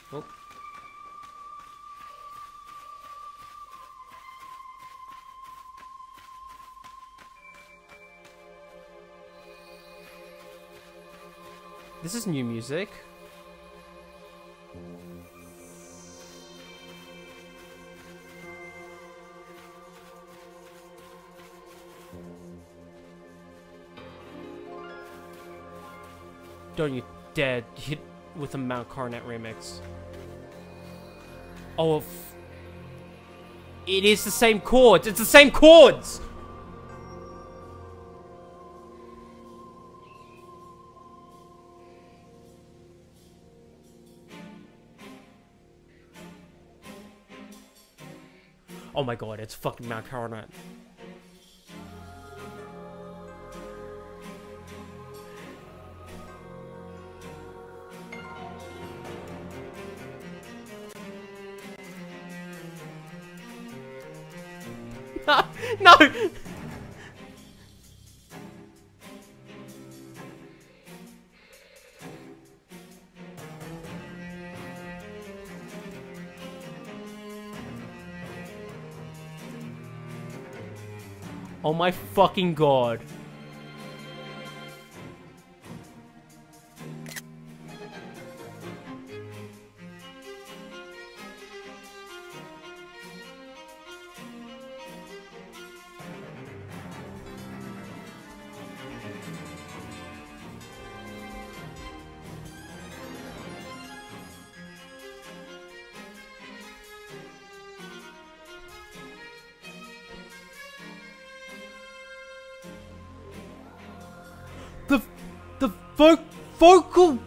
Oh. This is new music. Don't you dare hit with a Mount Coronet remix. Oh, it is the same chords. It's the same chords. Oh my god, it's fucking Mount Coronet. No! Oh my fucking god. The vocal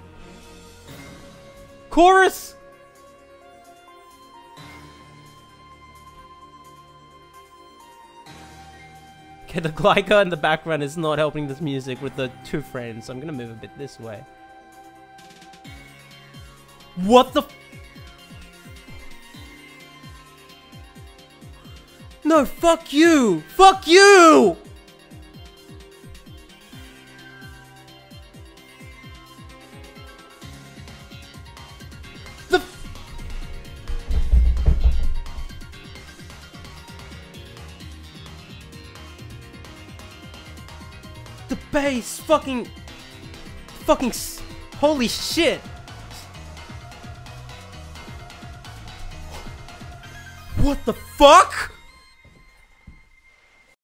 chorus. Okay, the Glyca in the background is not helping this music with the two friends. So I'm gonna move a bit this way. What the? No, fuck you! Fuck you! The bass, fucking, holy shit! What the fuck?